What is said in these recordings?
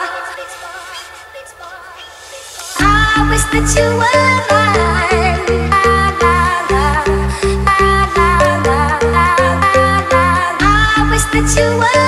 I wish that you were mine. I wish that you were mine.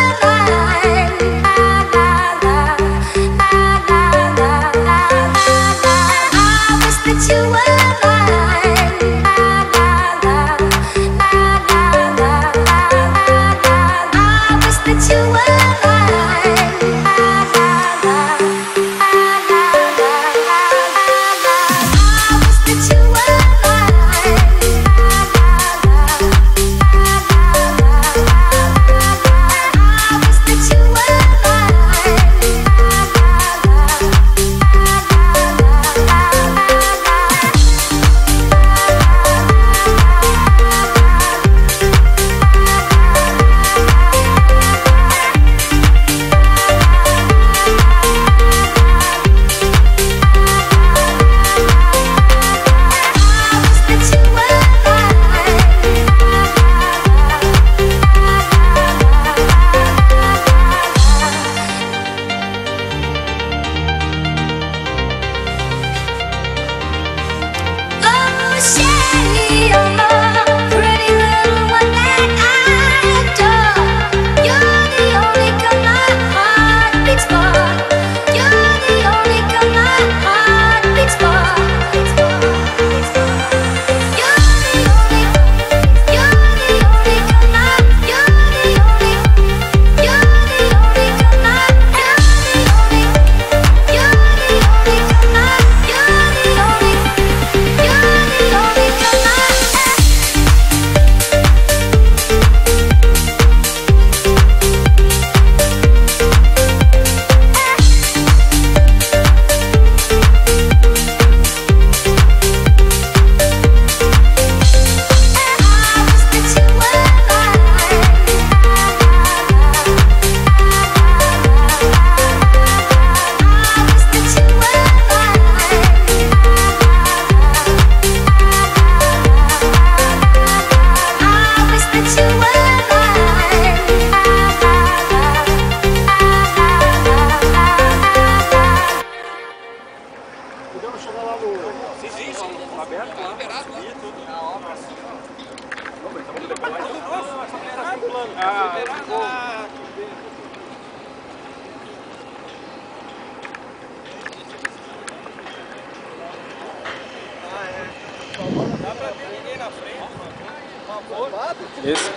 Esse?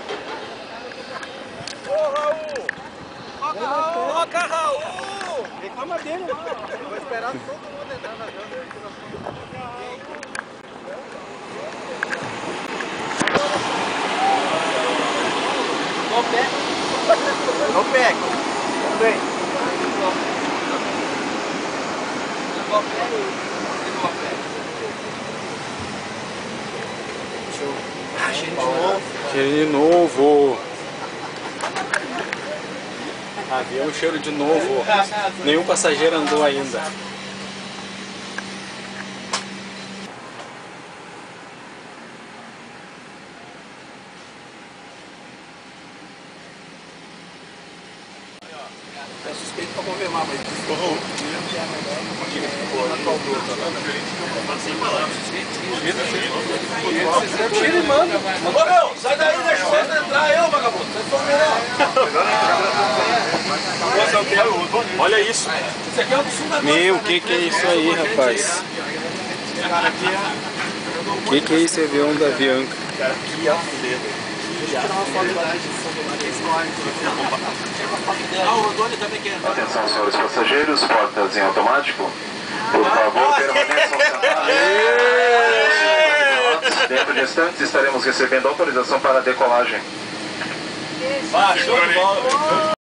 Ô, Raul! Toca, Raul! Reclama dele, mano. Vou esperar todo mundo entrar na janta. Não pega. Não pega. Vem. Cheiro de novo. Avião cheiro de novo. Nenhum passageiro andou ainda. É suspeito pra confirmar, mas tira e manda. Ô meu, sai daí, deixa o outro entrar aí, ô vagabundo. Olha isso. Isso aqui é um fundamento. Meu, que é isso aí, rapaz? Que é esse avião da Avianca? Cara, que afuleiro. Deixa eu tirar uma foto lá de fundo lá. O Antônio também quer. Atenção, senhores passageiros, portas em automático. Por favor, permaneçam sentados. Dentro de instantes estaremos recebendo autorização para a decolagem. Show de bola.